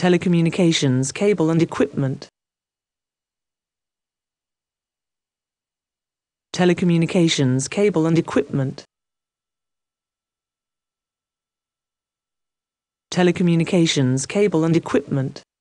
telecommunications cable and equipment, telecommunications cable and equipment, telecommunications cable and equipment.